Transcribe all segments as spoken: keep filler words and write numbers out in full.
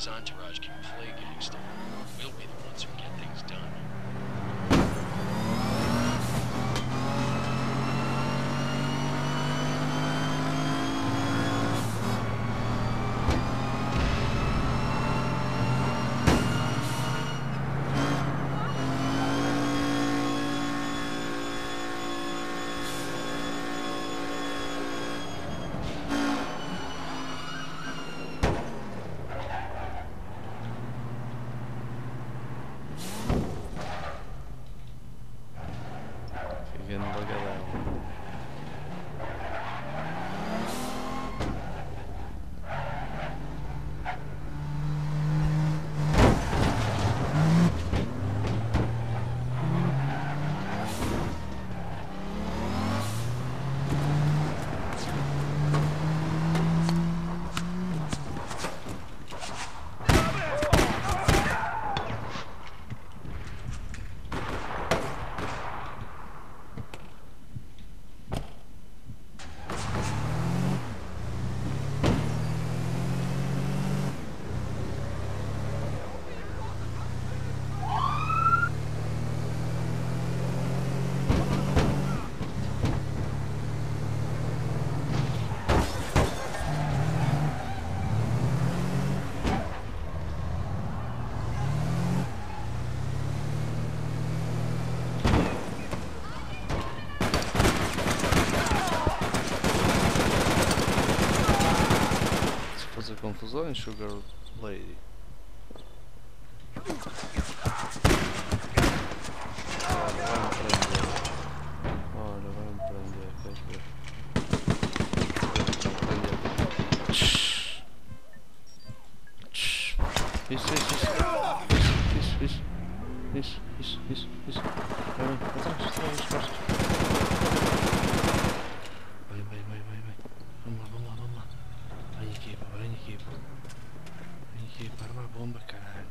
his entourage can play gangster. We'll be the ones who get things done. Confusões, Sugar Lady. Olha, vai me prender. Olha, vai me prender, quer ver? Isso, isso, isso. Isso, isso, isso. Isso, isso, isso. Vai, vai, atrás, atrás, atrás. Vai, vai, vai, vai, vai. Vamos lá, vamos lá, vamos lá. Vai, equipa, vai, equipa. Vai, equipa, arma a bomba, caralho.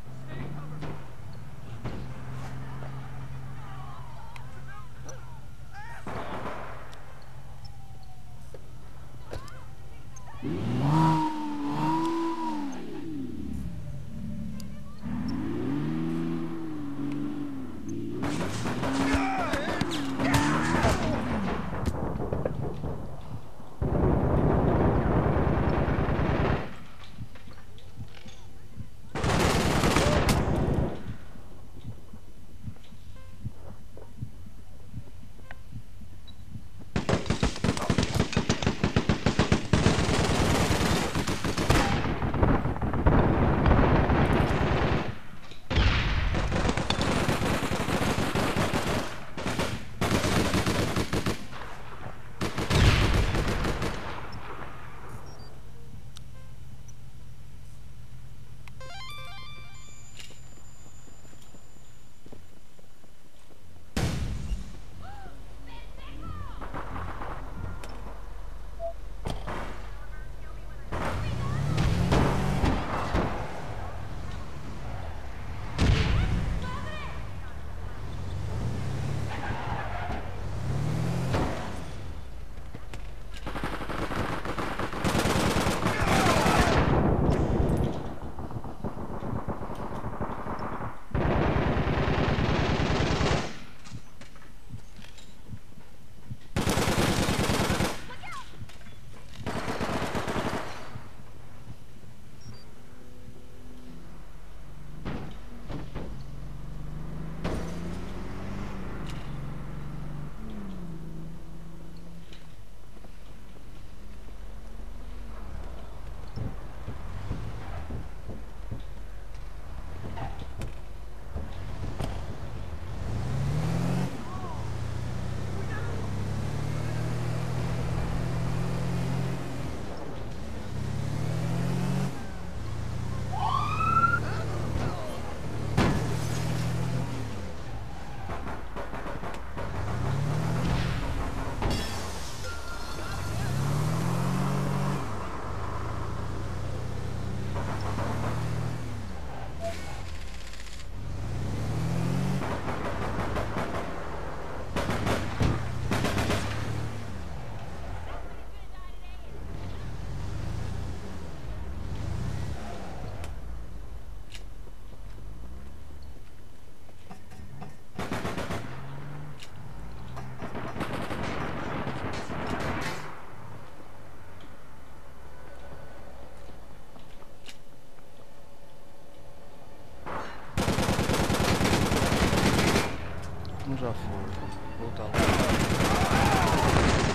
Um já foi. Volta lá.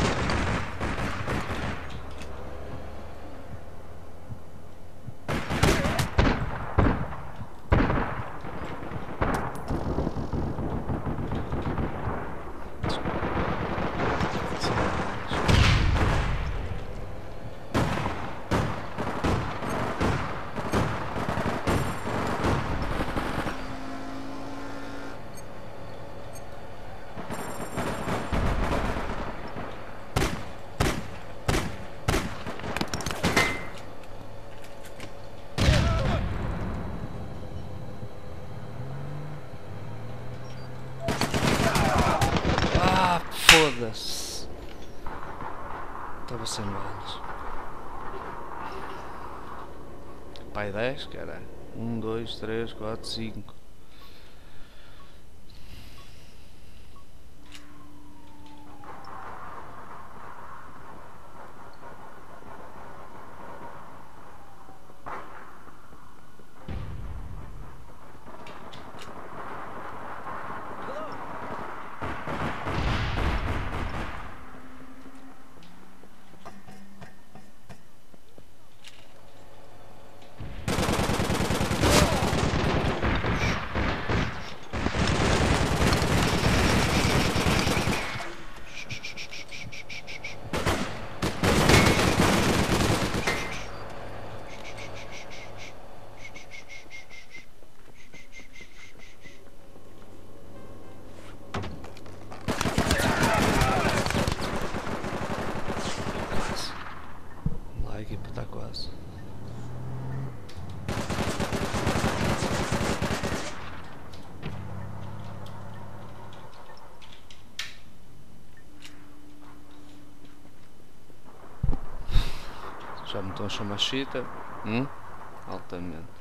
Foda-se. Estava sem balas. Pai dez, cara. um, dois, três, quatro, cinco. A equipa está quase. Já me estão a chamar chita? Hum? Altamente.